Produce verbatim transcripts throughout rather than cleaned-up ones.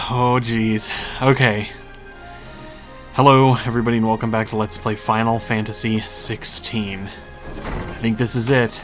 Oh, jeez. Okay. Hello, everybody, and welcome back to Let's Play Final Fantasy sixteen. I think this is it.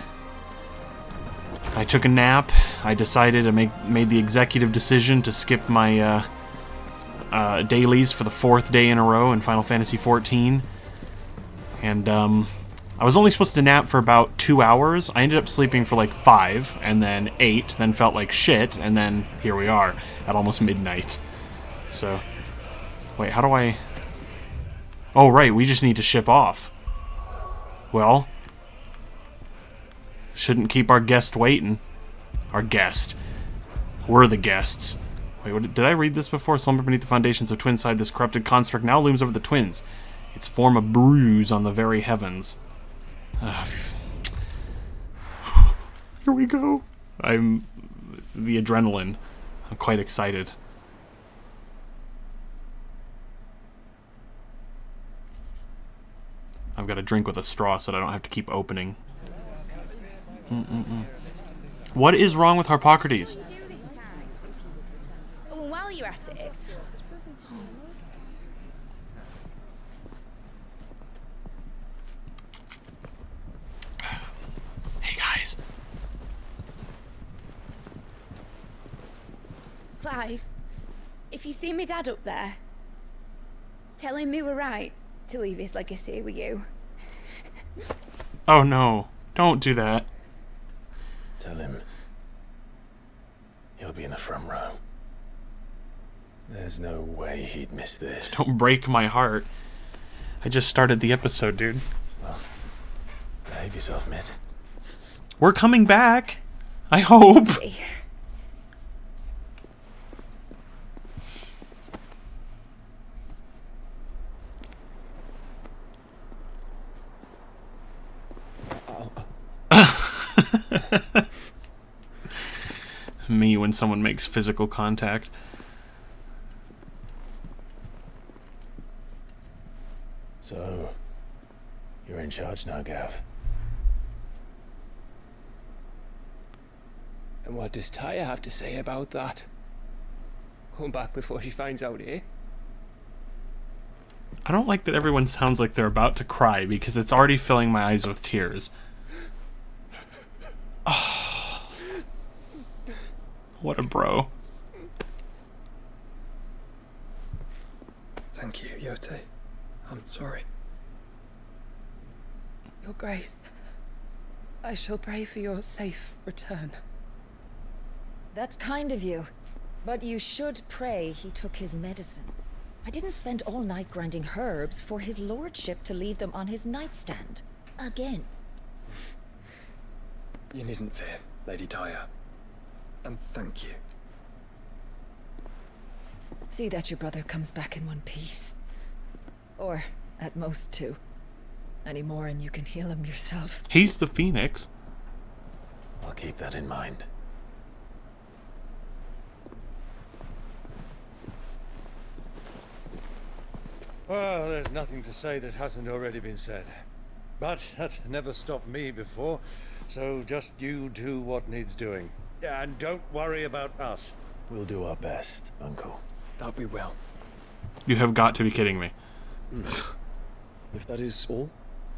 I took a nap. I decided to make made the executive decision to skip my uh, uh, dailies for the fourth day in a row in Final Fantasy fourteen. And um, I was only supposed to nap for about two hours. I ended up sleeping for like five, and then eight, then felt like shit, and then here we are at almost midnight. So, wait, how do I... Oh, right, we just need to ship off. Well, shouldn't keep our guest waiting. Our guest. We're the guests. Wait, what, did I read this before? Slumber beneath the foundations of Twinside, this corrupted construct now looms over the twins. Its form a bruise on the very heavens. Uh, here we go. I'm... the adrenaline. I'm quite excited. I've got a drink with a straw so that I don't have to keep opening. Mm-mm-mm. What is wrong with Harpocrates? Oh, while you're at it. Hey guys. Clive, if you see me dad up there, tell him we were right to leave his legacy with you. Oh no, don't do that. Tell him he'll be in the front row. There's no way he'd miss this. Don't break my heart. I just started the episode, dude. Well, behave yourself, Mitt. We're coming back. I hope. Me when someone makes physical contact. So, you're in charge now, Gav. And what does Taya have to say about that? Come back before she finds out, eh? I don't like that everyone sounds like they're about to cry because it's already filling my eyes with tears. Oh. What a bro. Thank you, Yote. I'm sorry. Your Grace, I shall pray for your safe return. That's kind of you. But you should pray he took his medicine. I didn't spend all night grinding herbs for his lordship to leave them on his nightstand. Again. You needn't fear, Lady Taya. And thank you. See that your brother comes back in one piece. Or, at most, two. Any more and you can heal him yourself. He's the Phoenix. I'll keep that in mind. Well, there's nothing to say that hasn't already been said. But that's never stopped me before, so just you do what needs doing. And don't worry about us. We'll do our best, Uncle. That we will. You have got to be kidding me. If that is all?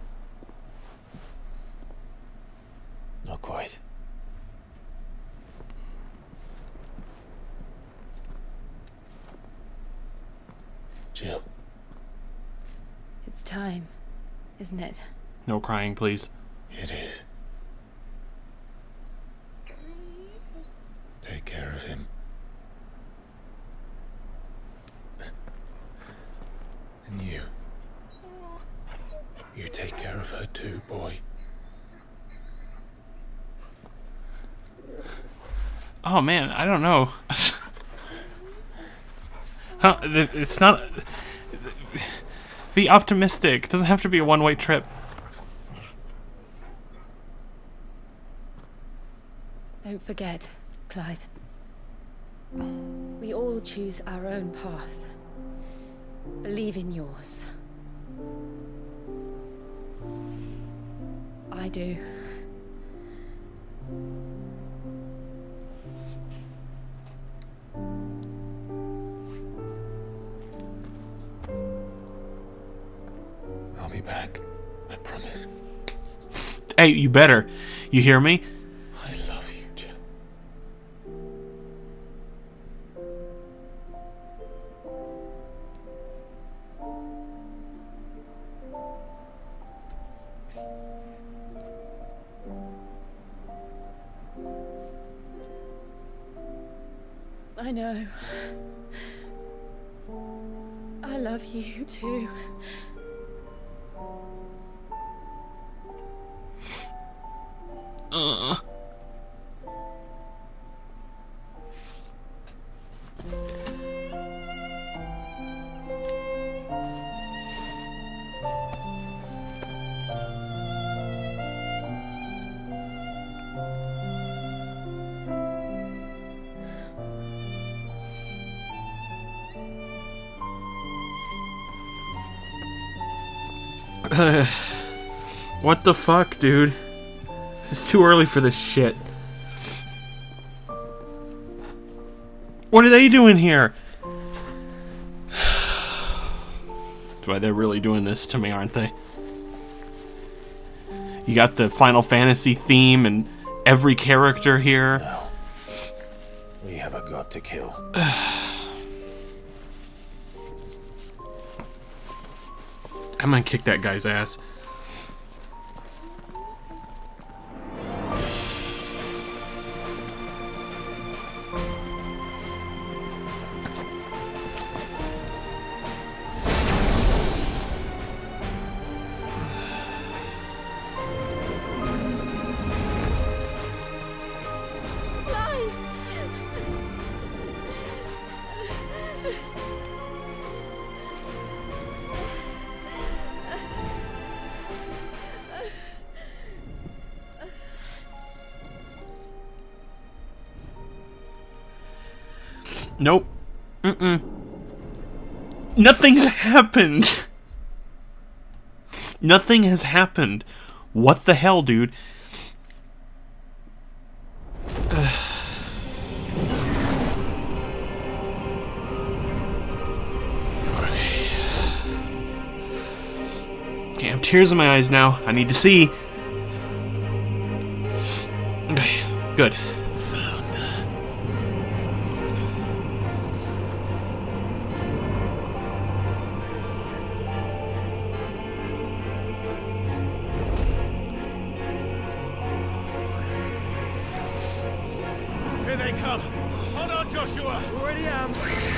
Not quite. Jill. It's time, isn't it? No crying, please. It is. Take care of him. And you. You take care of her too, boy. Oh man, I don't know. Huh, it's not... Be optimistic. It doesn't have to be a one-way trip. Don't forget, Clive. We all choose our own path. Believe in yours. I do. back. I promise. Hey, you better. You hear me? I love you, Jill. I know. I love you too. Uh. What the fuck, dude? It's too early for this shit. What are they doing here? Why, they're really doing this to me, aren't they? You got the Final Fantasy theme and every character here. No. We have a god to kill. I'm gonna kick that guy's ass. Nope. Mm-mm. Nothing's happened. Nothing has happened. What the hell, dude? Okay. I have tears in my eyes now. I need to see. Okay, good. Here they come. Hold on, Joshua. Already am.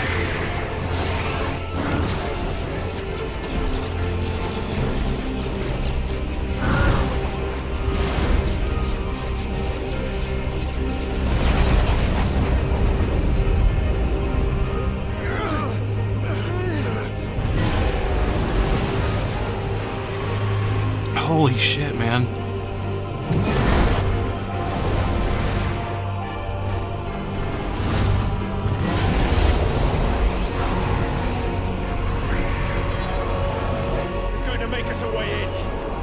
Holy shit, man. It's going to make us a way in.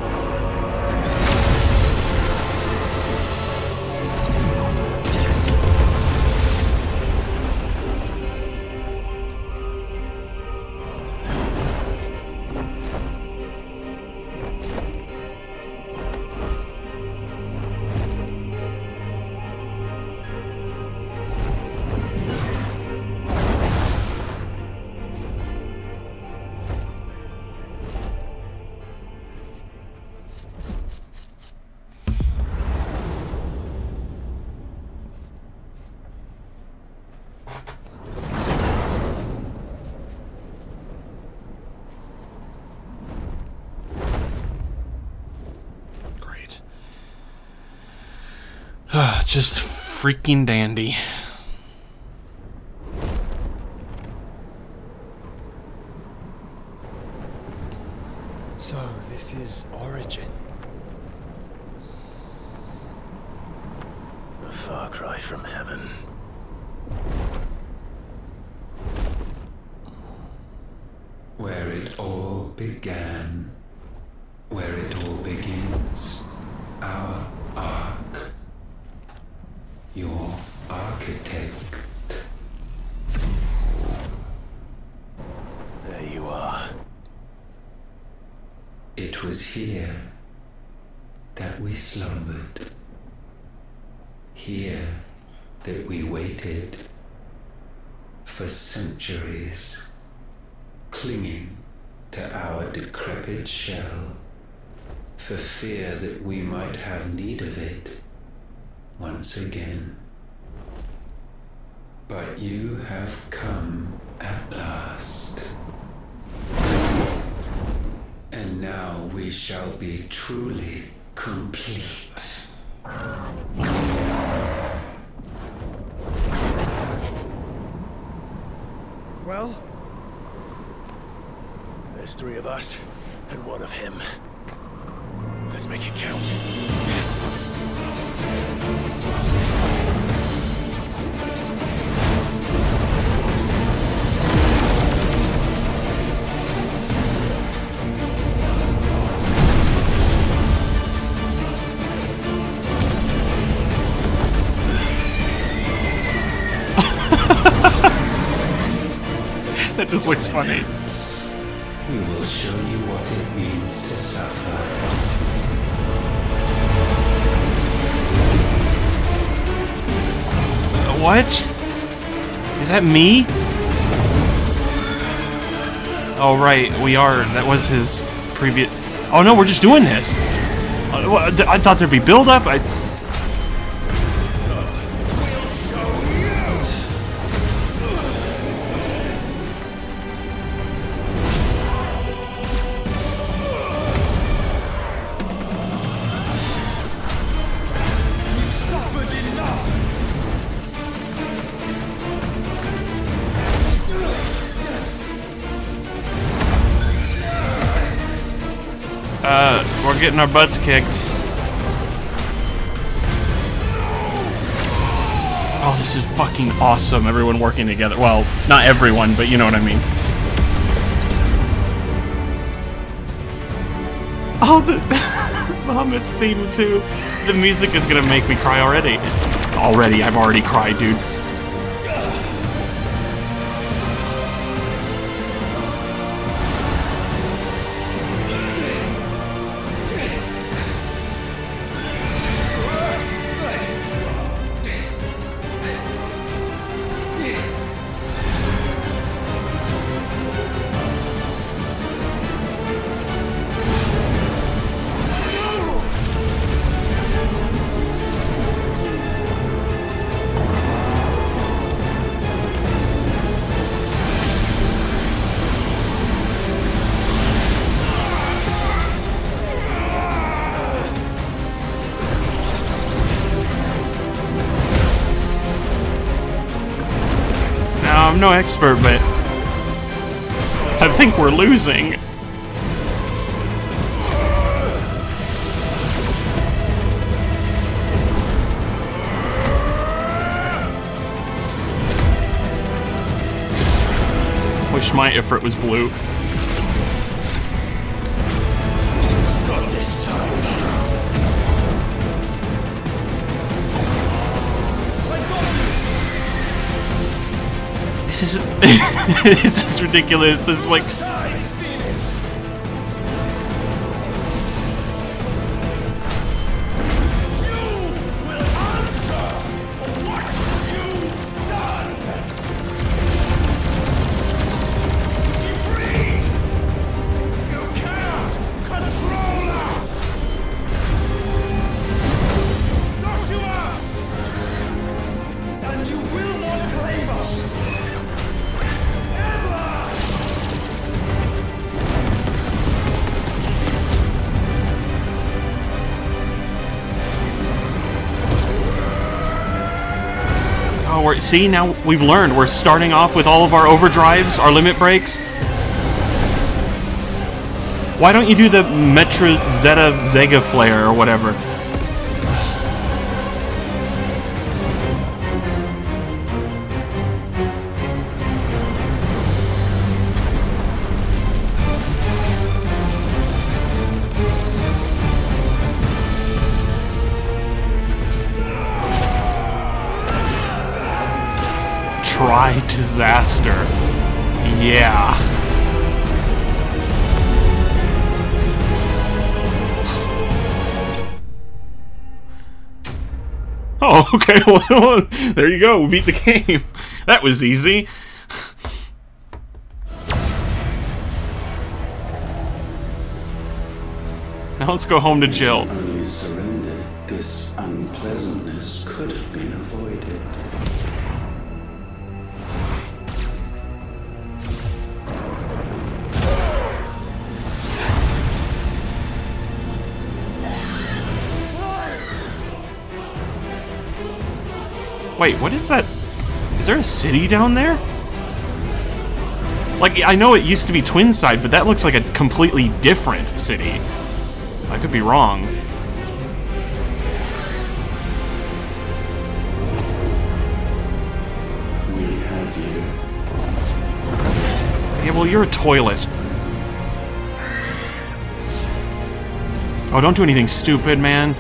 Just freaking dandy. So, this is Origin. A far cry from heaven. Where it all began, where it all begins, our arc. Your architect. There you are. It was here that we slumbered. Here that we waited for centuries, clinging to our decrepit shell, for fear that we might have need of it once again. But you have come at last. And now we shall be truly complete. Well, there's three of us and one of him. Let's make it count. That just looks funny. We will show you what it means to suffer. What? Is that me? Oh, right, we are. That was his previous... Oh, no, we're just doing this. I thought there'd be build-up. I... Uh, we're getting our butts kicked. Oh, this is fucking awesome. Everyone working together. Well, not everyone, but you know what I mean. Oh, the Bahamut's theme too. The music is gonna make me cry already. Already, I've already cried, dude. I'm no expert, but I think we're losing. Wish my Ifrit was blue. Not this time. This is this is ridiculous. This is like Oh, we're, see, now we've learned. We're starting off with all of our overdrives, our limit breaks. Why don't you do the Metra Zeta Zega Flare or whatever? Try disaster. Yeah. Oh, okay, well, there you go, we beat the game. That was easy. Now let's go home to Jill. Only surrendered, this unpleasantness could have been avoided. Wait, what is that? Is there a city down there? Like, I know it used to be Twinside, but that looks like a completely different city. I could be wrong. We have you. Yeah, well, you're a toilet. Oh, don't do anything stupid, man.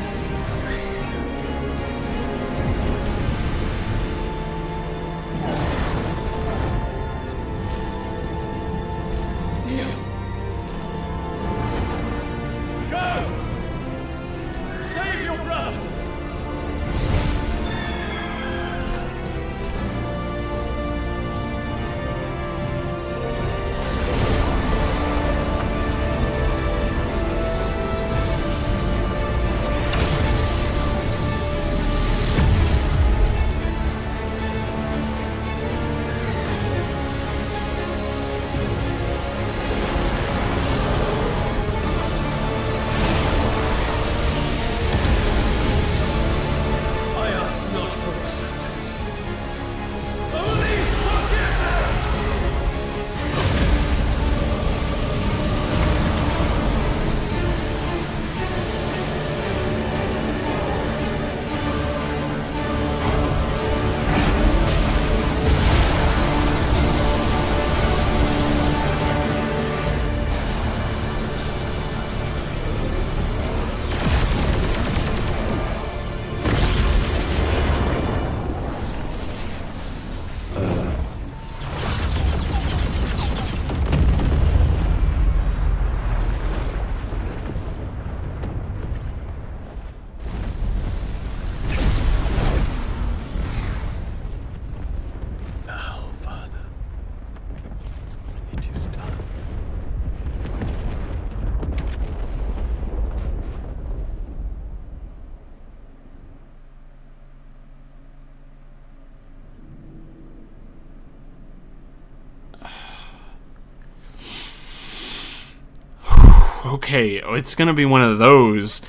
Okay, it's gonna be one of those.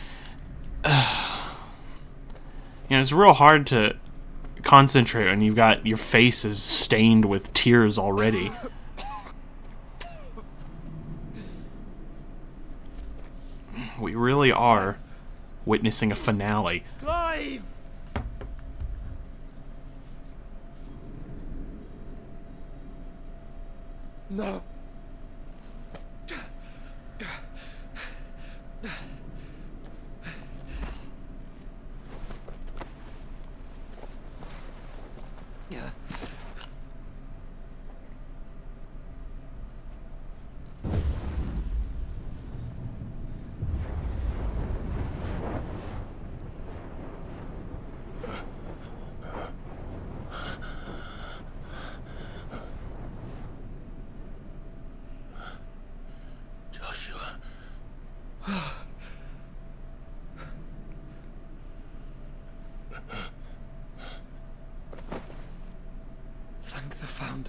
Uh, you know, it's real hard to concentrate when you've got your face is stained with tears already. We really are witnessing a finale. Clive! No. Thank the Founder.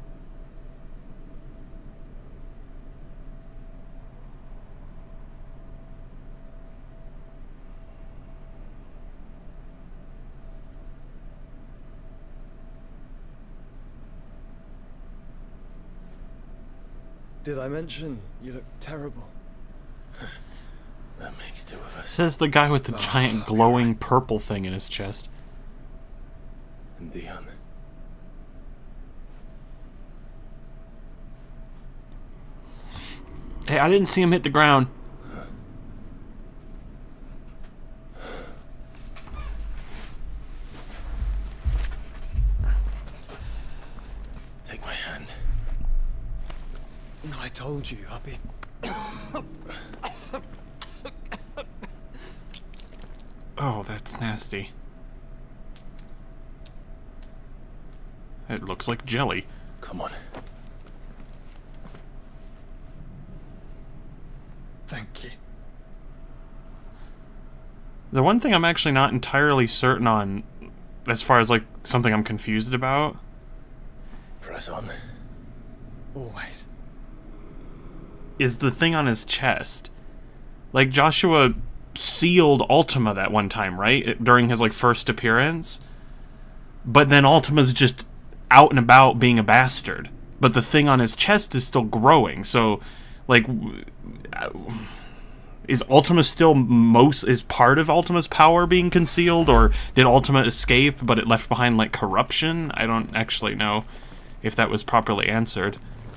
Did I mention you look terrible? That makes two of us. Says the guy with the giant glowing purple thing in his chest. And Dion. Hey, I didn't see him hit the ground. Take my hand. I told you, I'll be... Oh, that's nasty. It looks like jelly. Come on. Thank you. The one thing I'm actually not entirely certain on, as far as like something I'm confused about, Press on. Always. is the thing on his chest. Like, Joshua sealed Ultima that one time, right? During his like first appearance. But then Ultima's just out and about being a bastard. But the thing on his chest is still growing. So, like, is Ultima still most, is part of Ultima's power being concealed? Or did Ultima escape, but it left behind, like, corruption? I don't actually know if that was properly answered.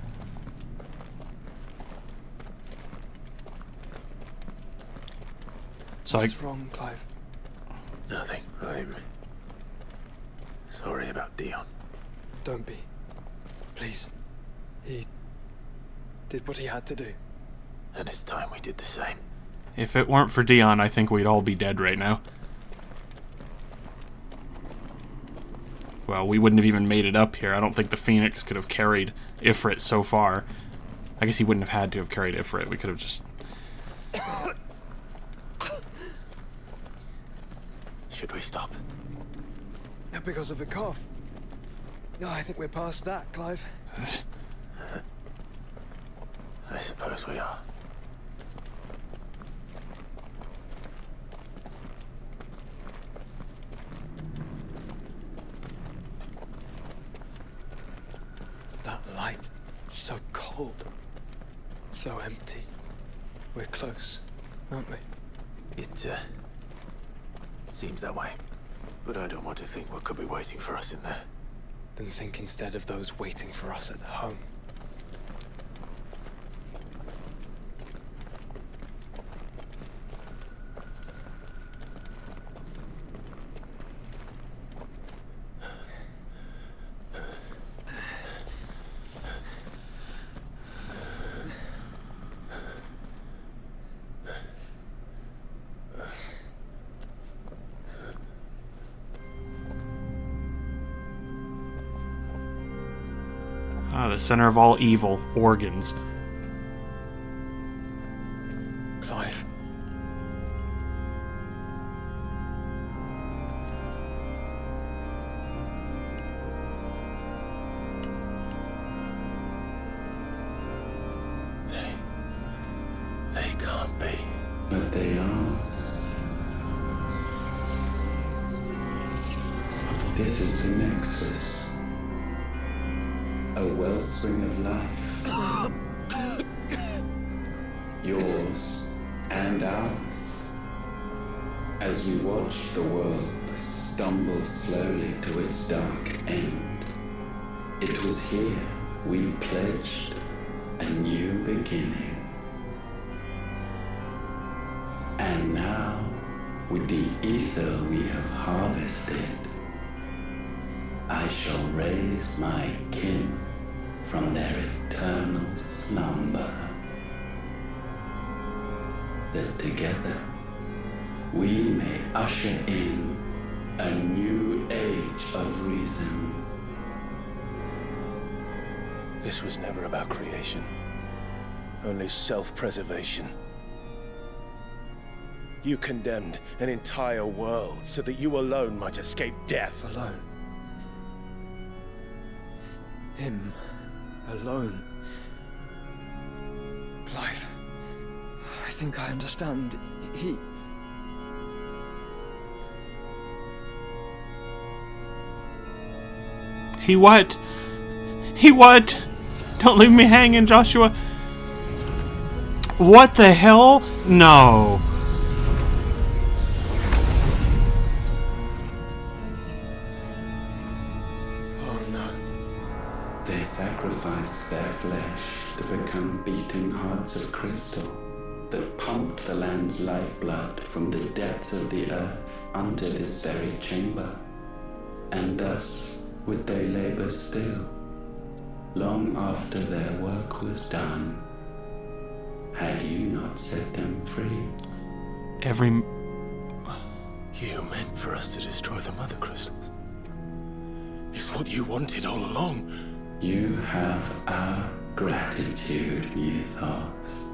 So What's I, wrong, Clive? Nothing. I'm sorry about Dion. Don't be. Please. He did what he had to do. And it's time we did the same. if it weren't for Dion, I think we'd all be dead right now. Well, we wouldn't have even made it up here. I don't think the Phoenix could have carried Ifrit so far. I guess he wouldn't have had to have carried Ifrit. We could have just... Should we stop? Because of the cough. No, I think we're past that, Clive. I suppose we are. That light, so cold, so empty. We're close, aren't we? It, uh, seems that way. But I don't want to think what could be waiting for us in there. Then think instead of those waiting for us at home. Ah, the center of all evil, organs. Clive. They... they can't be. But they are. This is the Nexus. A wellspring of life. Yours and ours. As we watch the world stumble slowly to its dark end, it was here we pledged a new beginning. And now, with the ether we have harvested, I shall raise my kin from their eternal slumber, that together we may usher in a new age of reason. This was never about creation. Only self-preservation. You condemned an entire world so that you alone might escape death. Alone. Him. Alone. Clive. I think I understand. He... He what? He what? Don't leave me hanging, Joshua. What the hell? No. They sacrificed their flesh to become beating hearts of crystal that pumped the land's lifeblood from the depths of the earth unto this very chamber. And thus would they labor still, long after their work was done, had you not set them free. Every... You meant for us to destroy the Mother Crystals. is what you wanted all along. You have our gratitude, Mythos.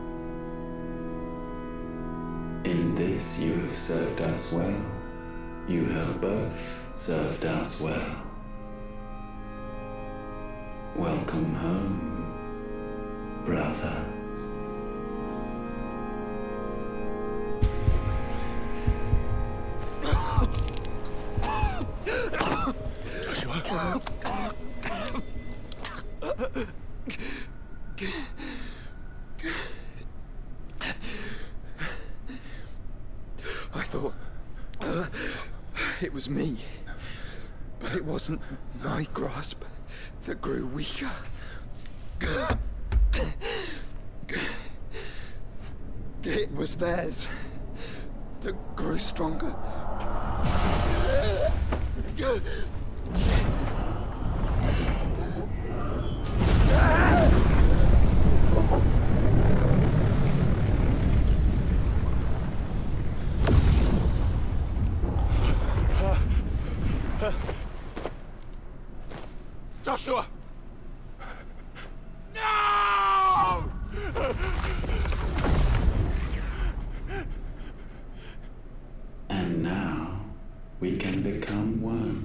In this you have served us well. You have both served us well. Welcome home, brother. Joshua. I thought uh, it was me, but it wasn't my grasp that grew weaker. It was theirs that grew stronger. Joshua! No! And now we can become one.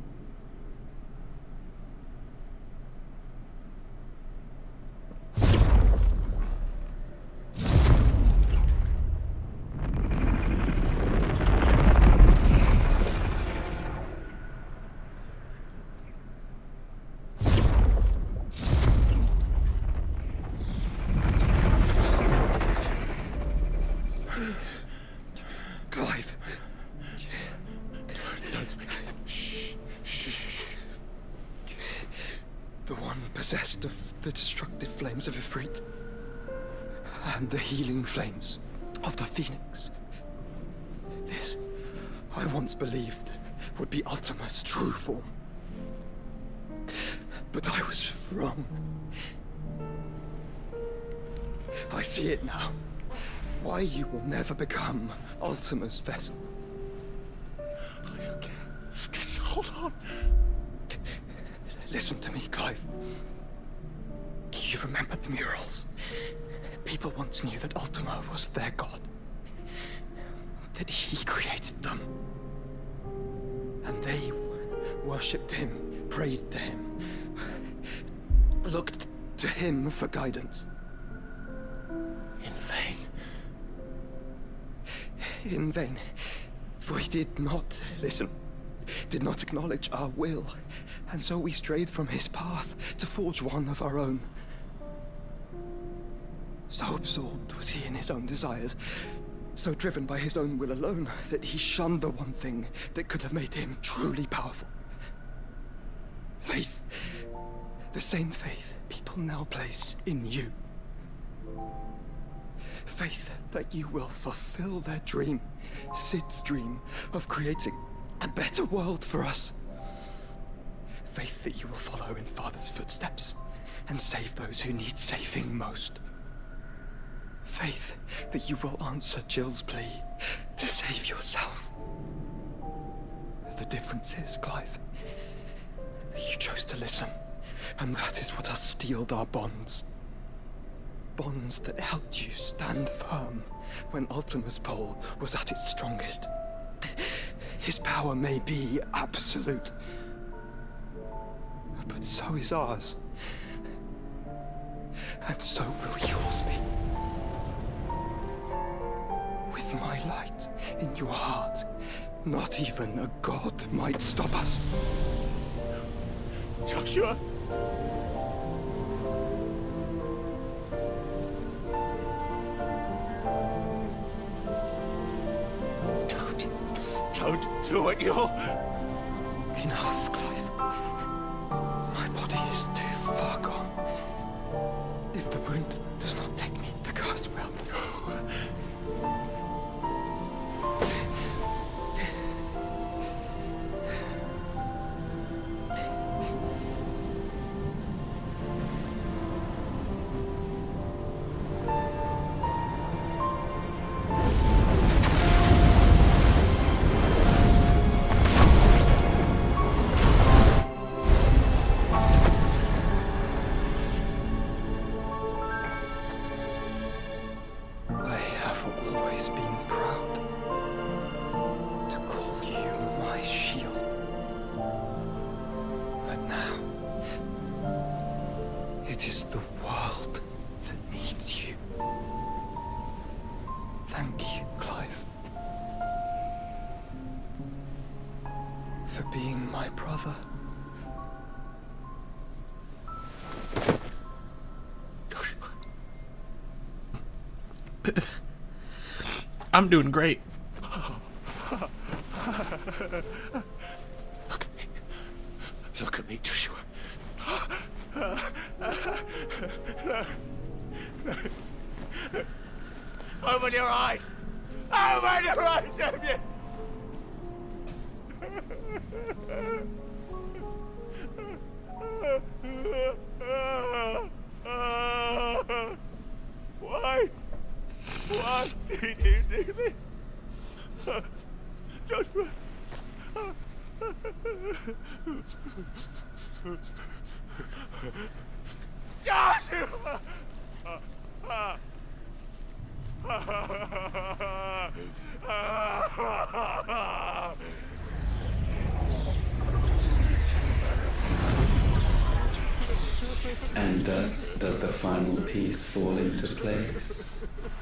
Possessed of the destructive flames of Ifrit and the healing flames of the Phoenix. This, I once believed, would be Ultima's true form. But I was wrong. I see it now. Why you will never become Ultima's vessel. I don't care. Just hold on. Listen to me, Clive. You remember the murals? People once knew that Ultima was their god. That he created them. And they worshipped him, prayed to him, looked to him for guidance. In vain. In vain. For he did not listen, did not acknowledge our will. And so we strayed from his path to forge one of our own. So absorbed was he in his own desires, so driven by his own will alone, that he shunned the one thing that could have made him truly powerful. Faith. The same faith people now place in you. Faith that you will fulfill their dream, Sid's dream, of creating a better world for us. Faith that you will follow in Father's footsteps and save those who need saving most. Faith that you will answer Jill's plea to save yourself. The difference is, Clive, that you chose to listen, and that is what has steeled our bonds. Bonds that helped you stand firm when Ultima's pull was at its strongest. His power may be absolute, but so is ours. And so will yours be. With my light in your heart, not even a god might stop us. Joshua! Don't, don't do it, you'll... Enough, Clive. My body is too far gone. If the wound does not take me, the curse will. It is the world that needs you. Thank you, Clive, for being my brother. I'm doing great. Look at me. Look at me, Joshua. Open your eyes! Open your eyes, Damien! Why? Why did you do this? Joshua! Joshua! And thus does the final piece fall into place.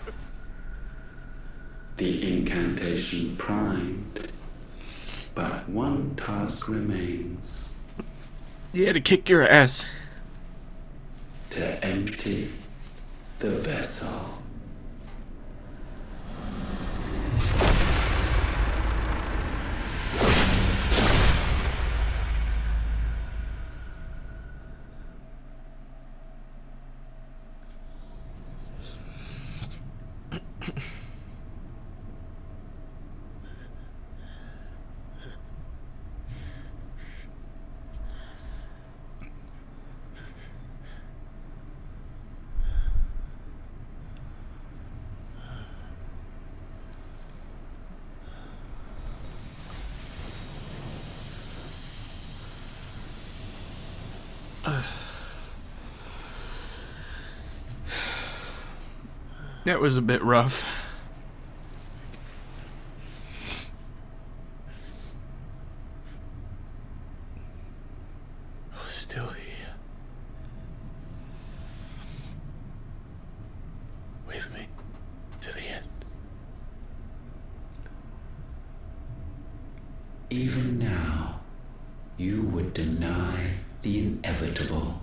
The incantation primed, but one task remains. Yeah, to kick your ass. To empty the vessel. That was a bit rough. You're still here. With me to the end. Even now, you would deny the inevitable.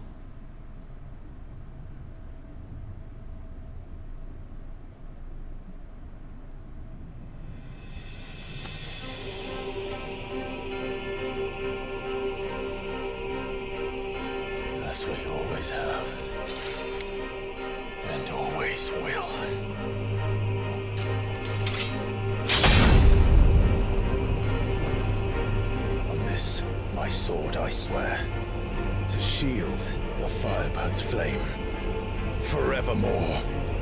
As we always have, and always will. On this, my sword, I swear, to shield the Firebird's flame forevermore.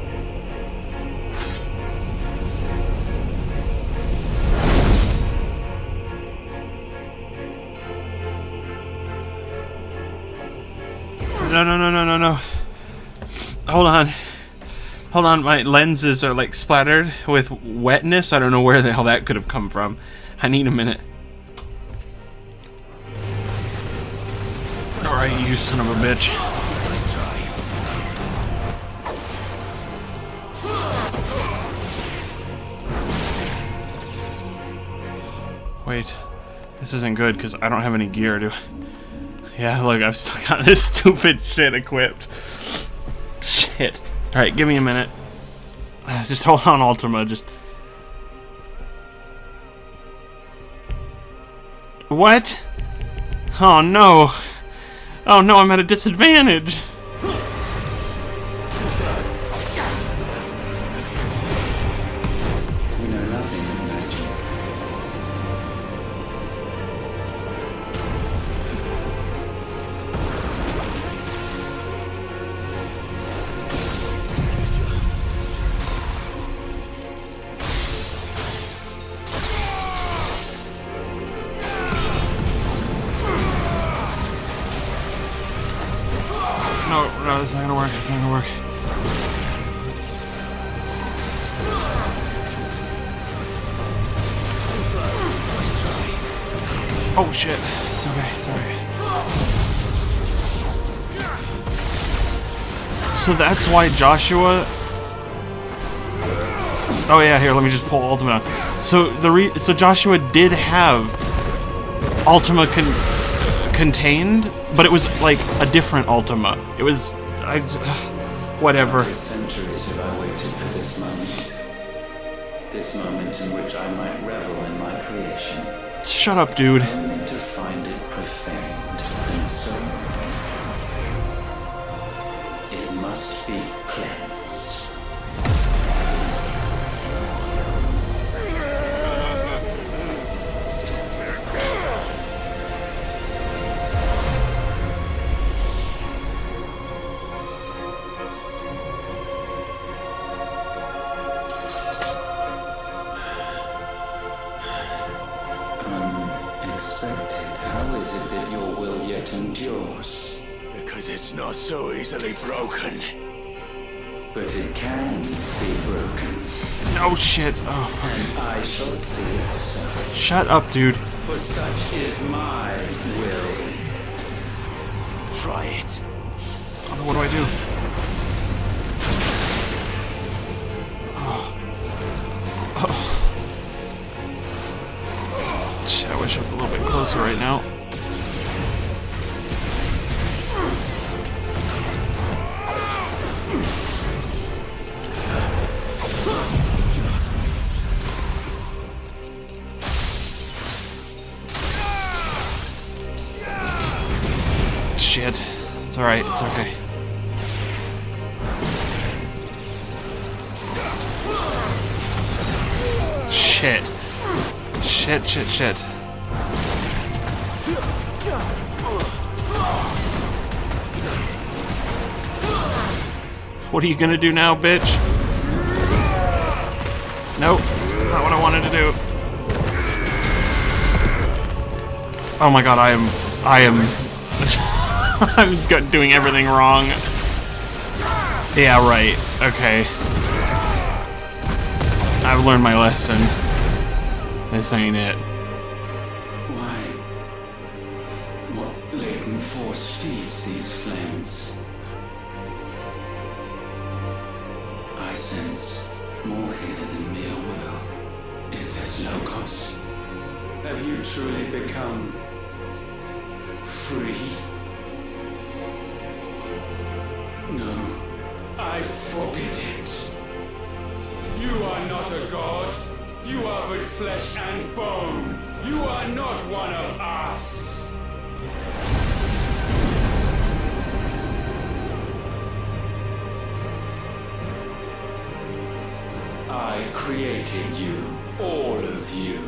No, no, no, no, no, no. Hold on. Hold on, my lenses are like splattered with wetness. I don't know where the hell that could have come from. I need a minute. Alright, you son of a bitch. Wait. This isn't good because I don't have any gear, do I? Yeah, look, I've still got this stupid shit equipped. Shit. Alright, give me a minute. Just hold on, Ultima, just... What? Oh no. Oh no, I'm at a disadvantage. We know nothing of magic. No, no, this is not gonna work. It's not gonna work. Oh shit. It's okay, it's okay. So that's why Joshua... Oh yeah, here, let me just pull Ultima out. So, the re so Joshua did have Ultima con contained, but it was like a different Ultima. It was... I, uh, whatever. For centuries have I waited for this moment. This moment in which I might revel in my creation. Shut up, dude. Only to find it profaned, and so it must be cleansed. Unexpected. How is it that your will yet endures? Because it's not so easily broken. But it can be broken. No shit. Oh, fuck. And I shall see it so. Shut up, dude. For such is my will. Try it. Oh, what do I do? Oh. Oh. Shit, I wish I was a little bit closer right now. Shit. It's alright, it's okay. Shit. Shit, shit, shit. What are you gonna do now, bitch? Nope. Not what I wanted to do. Oh my god, I am... I am... I'm doing everything wrong. Yeah, right. Okay. I've learned my lesson. This ain't it. Why? What latent force feeds these flames? I sense more here than mere will. Is this Logos? Have you truly become free? No, I forbid it. You are not a god. You are but flesh and bone. You are not one of us. I created you, all of you.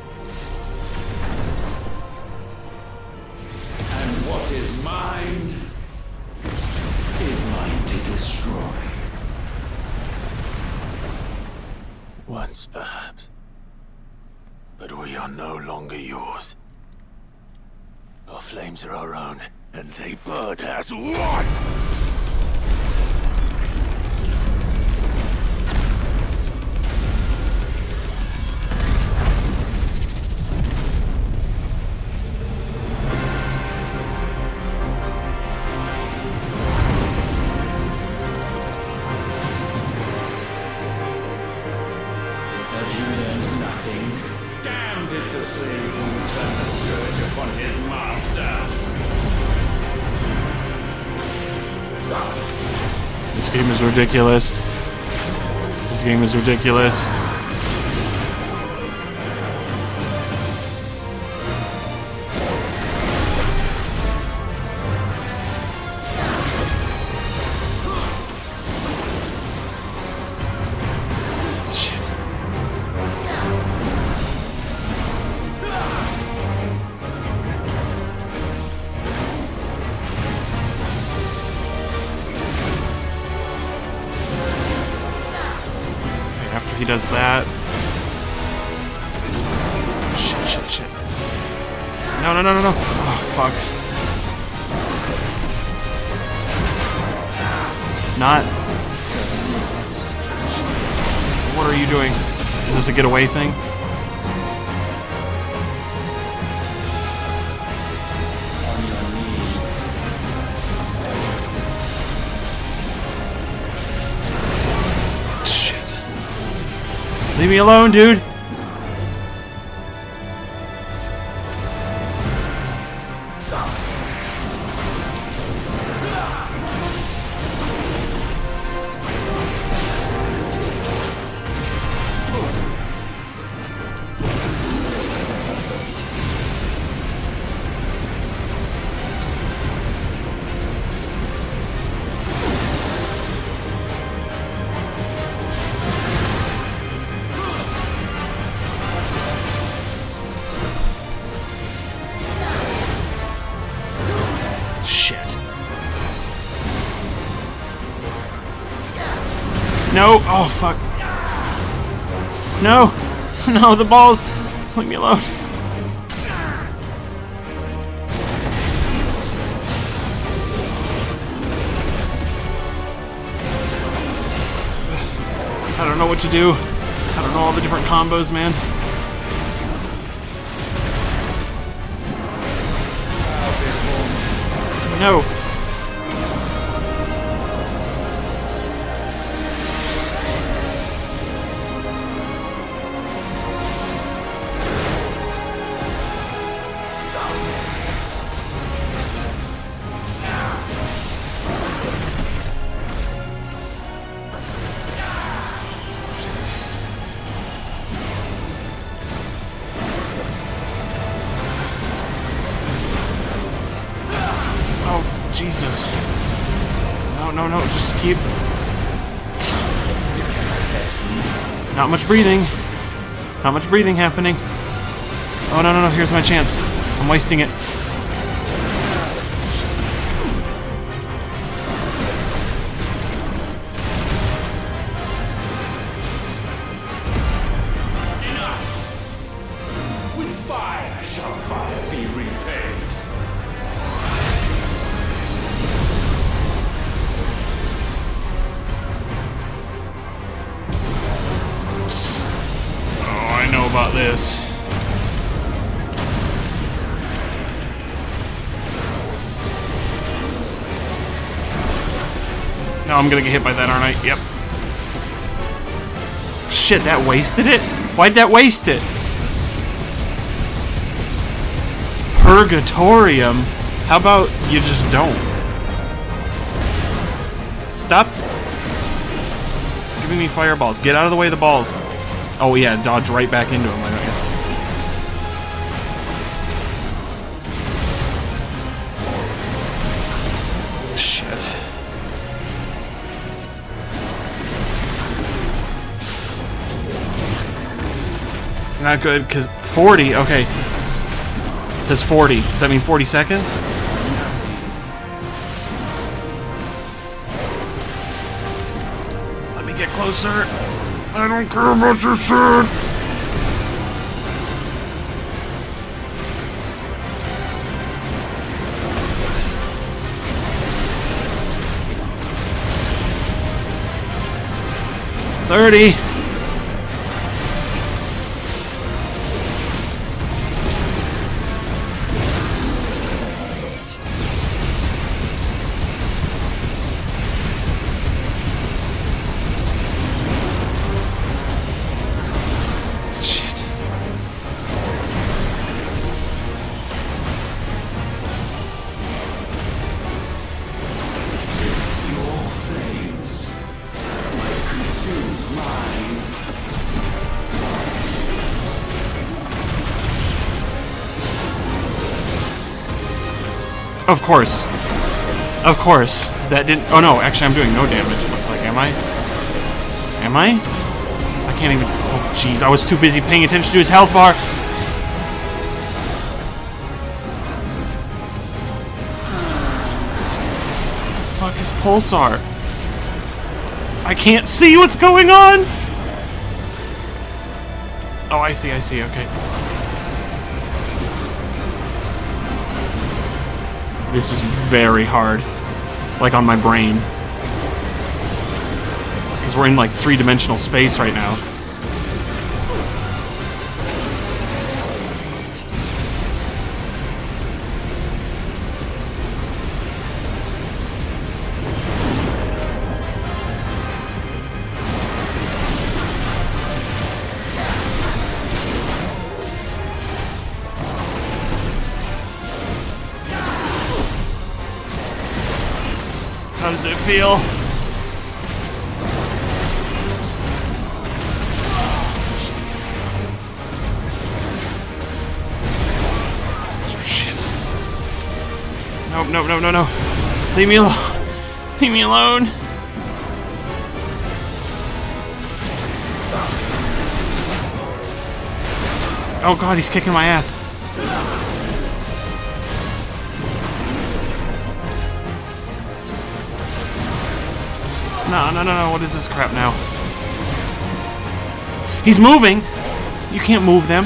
And what is mine is mine to destroy. Once, perhaps. But we are no longer yours. Our flames are our own, and they burn as one! This game is ridiculous. This game is ridiculous. Shit. After he does that. Shit, shit, shit. No, no, no, no, no. Oh, fuck. Not. What are you doing? Is this a getaway thing? On your knees. Leave me alone, dude. No! Oh, fuck. No! No, the balls! Leave me alone. I don't know what to do. I don't know all the different combos, man. No! Jesus. No, no, no, just keep... Not much breathing. Not much breathing happening. Oh, no, no, no, here's my chance. I'm wasting it. Enough! With fire shall fire be repaid. About this. No, I'm gonna get hit by that, aren't I? Yep. Shit, that wasted it? Why'd that waste it? Purgatorium? How about you just don't? Stop giving me fireballs. Get out of the way of the balls. Oh yeah, dodge right back into him. Why don't you? Shit. Not good, because forty, okay. It says forty. Does that mean forty seconds? Let me get closer. I don't care about your shit! Thirty! Of course. Of course. That didn't... Oh no, actually I'm doing no damage, it looks like. Am I? Am I? I can't even... Oh jeez, I was too busy paying attention to his health bar. What the fuck is Pulsar? I can't see what's going on! Oh, I see, I see, okay. This is very hard. Like on my brain. Because we're in like three-dimensional space right now. How does it feel? Shit. No, no, no, no, no. Leave me alone. Leave me alone. Oh god, he's kicking my ass. No, no, no, no, what is this crap now? He's moving! You can't move them.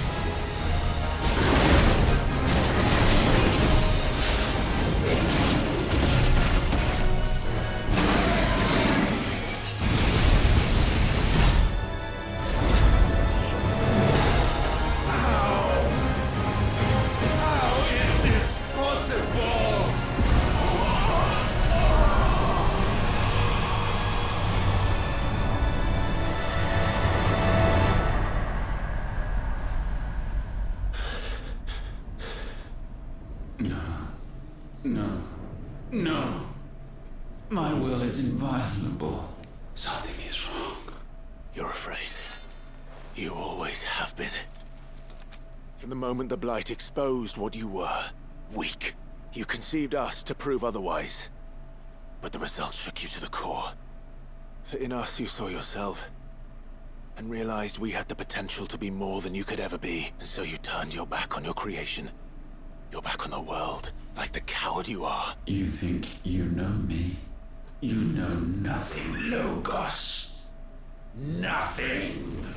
No. No. My will is inviolable. Something is wrong. You're afraid. You always have been. From the moment the Blight exposed what you were, weak, you conceived us to prove otherwise. But the result shook you to the core. For in us you saw yourself, and realized we had the potential to be more than you could ever be, and so you turned your back on your creation. Your back on the world, like the coward you are. You think you know me? You know nothing, Logos. Nothing.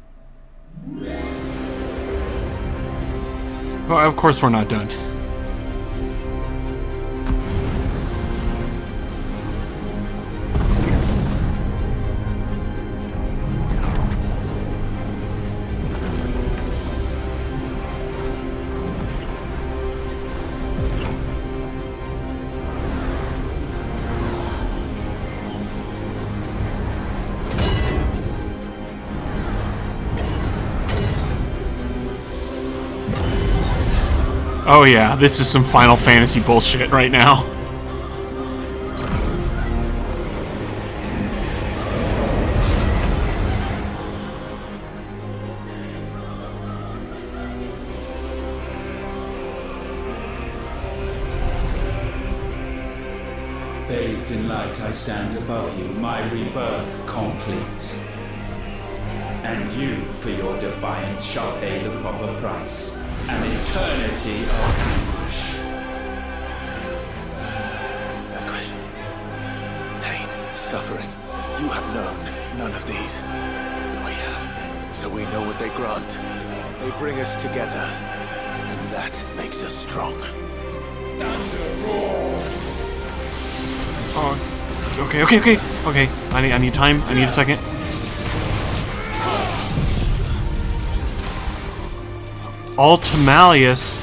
Well, of course we're not done. Oh yeah, this is some Final Fantasy bullshit right now. Bathed in light, I stand above you, my rebirth complete. And you, for your defiance, shall pay the proper price. An eternity of anguish. Anguish. Pain. Suffering. You have known none of these. But we have. So we know what they grant. They bring us together. And that makes us strong. Oh, okay, okay, okay, okay. I need, I need time. I need a second. Ultimalius.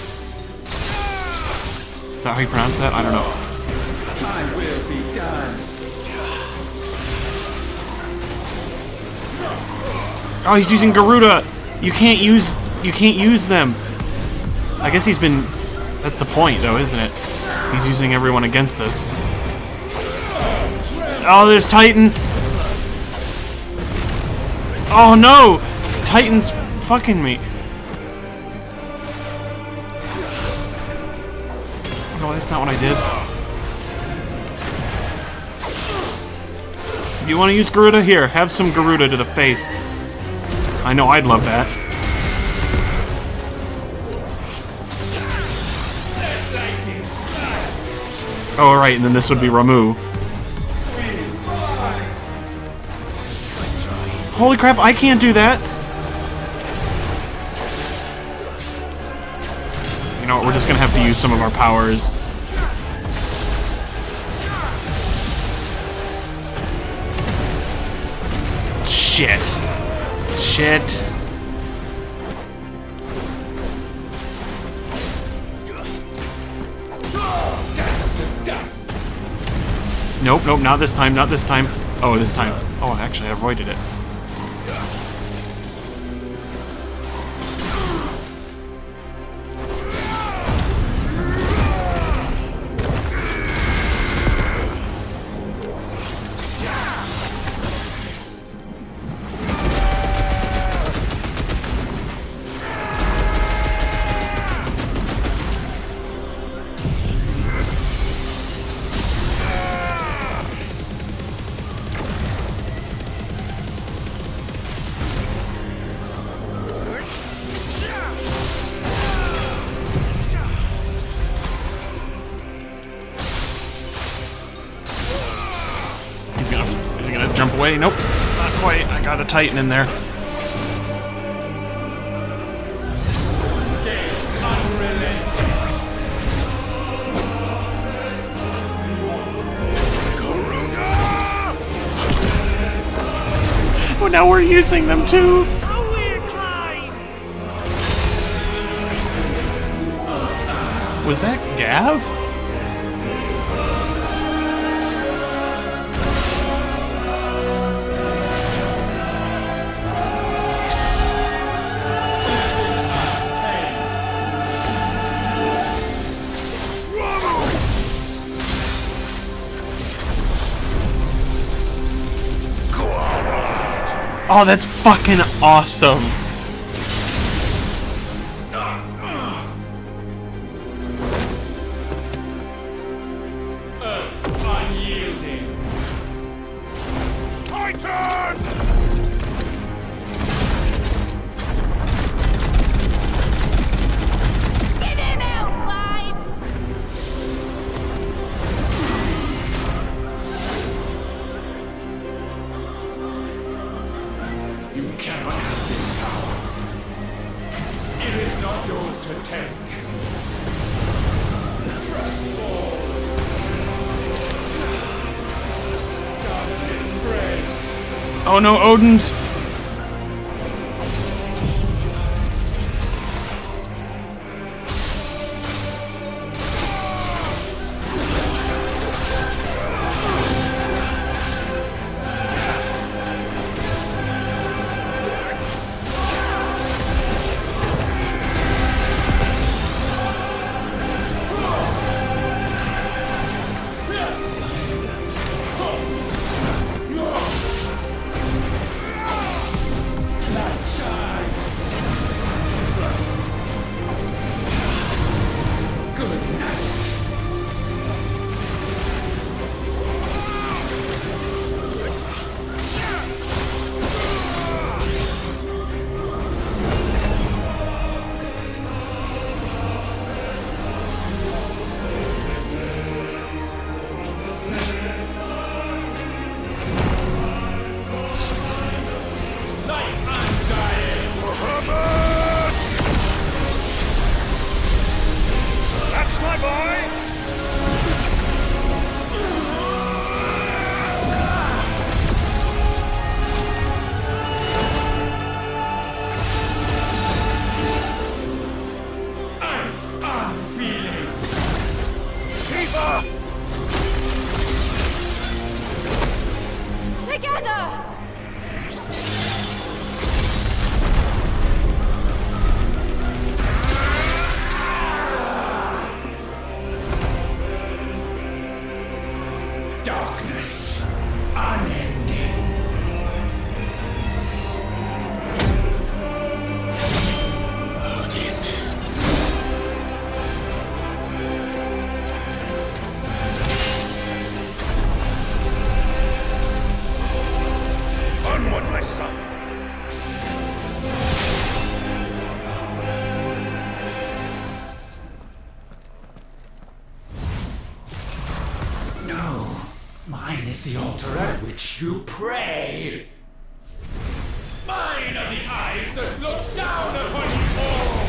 Is that how you pronounce that? I don't know. My will be done. Oh, he's using Garuda. You can't use. You can't use them. I guess he's been. That's the point, though, isn't it? He's using everyone against us. Oh, there's Titan. Oh no, Titan's fucking me. No, that's not what I did. You want to use Garuda? Here, have some Garuda to the face. I know I'd love that. Oh, right, and then this would be Ramu. Holy crap, I can't do that! You know what, we're just gonna have to use some of our powers. Shit. Shit. Nope, nope, not this time, not this time. Oh, this time. Oh, actually, I avoided it. away. Nope, not quite. I got a Titan in there. Oh, now we're using them too. Was that Gav? Oh, that's fucking awesome. Unyielding. Titan! Get him out, Clive! You cannot have this power. It is not yours to take. Trust fall. Darkness spread. Oh no, Odin's. That's my boy! Ice I'm feeling! Keeper! Together! Darkness, unending. Odin. Onward, my son. No. Mine is the altar at which you pray. Mine are the eyes that look down upon you all.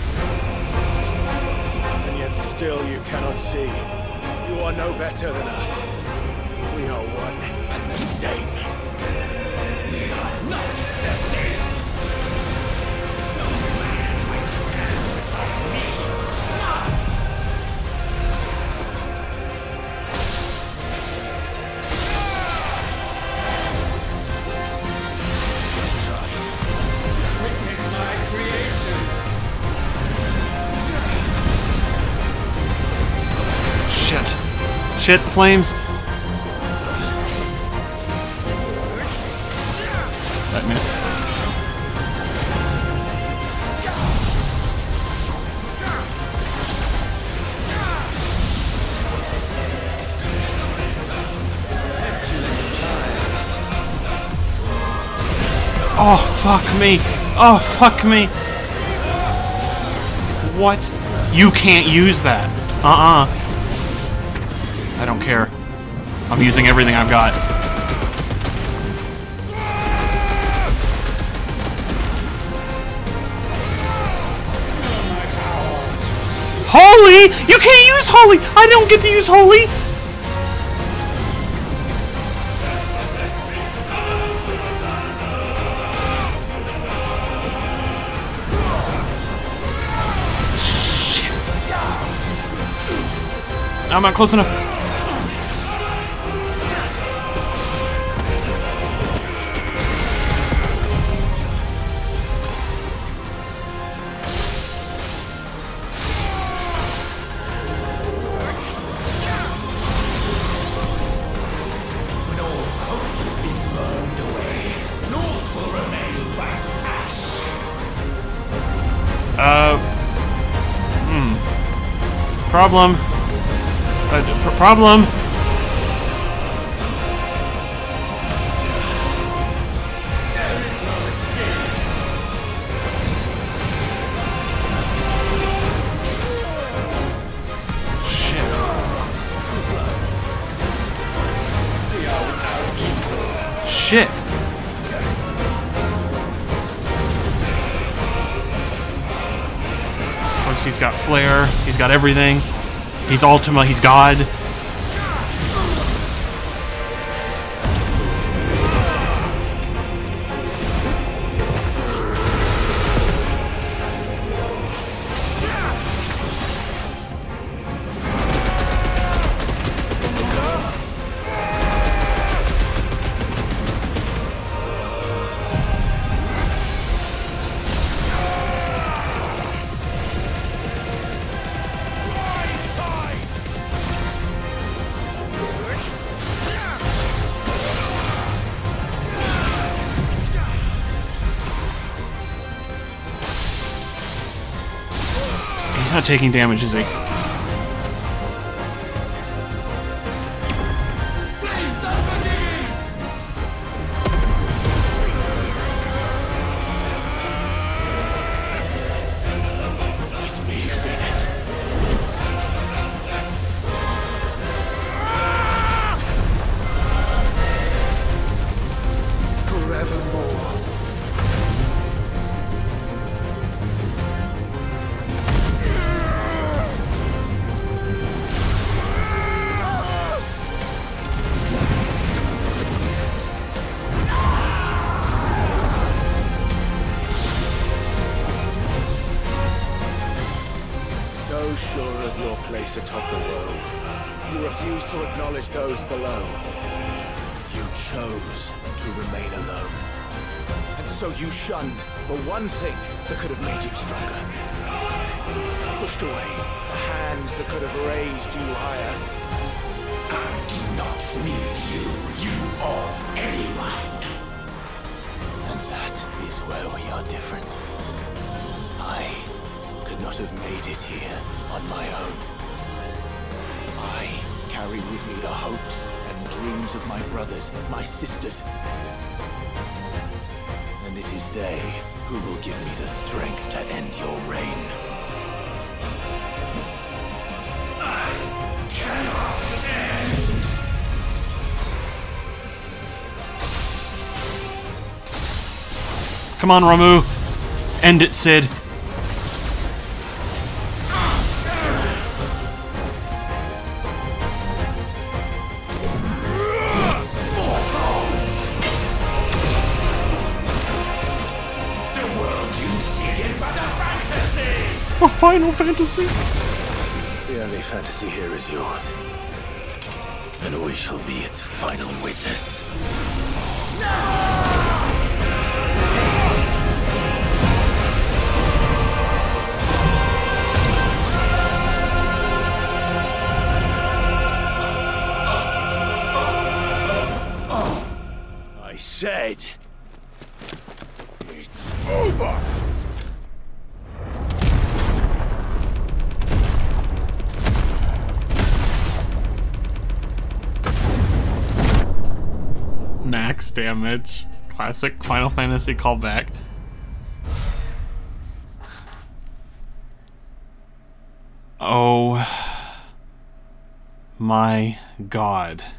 And yet still you cannot see. You are no better than us. We are one and the same. We are not the same. No man might stand beside me. None. Witness my creation. Shit. Shit, the flames. That missed. Oh, fuck me. Oh, fuck me. What? You can't use that. Uh-uh. I don't care. I'm using everything I've got. Holy! You can't use holy! I don't get to use holy! Shit. I'm not close enough. Uh, hmm. Problem. Uh, pr problem. Shit. Shit. He's got flair, he's got everything. He's Ultima, he's God. He's not taking damage, is he? Sure of your place atop the world, you refuse to acknowledge those below. You chose to remain alone. And so you shunned the one thing that could have made you stronger. Pushed away the hands that could have raised you higher. I do not need you, you or anyone. And that is where we are different. I could not have made it here on my own. I carry with me the hopes and dreams of my brothers, my sisters. And it is they who will give me the strength to end your reign. I cannot end. Come on, Ramu. End it, Sid. A Final Fantasy! The only fantasy here is yours. And we shall be its final witness. I said... it's over! Max damage. Classic Final Fantasy callback. Oh my god.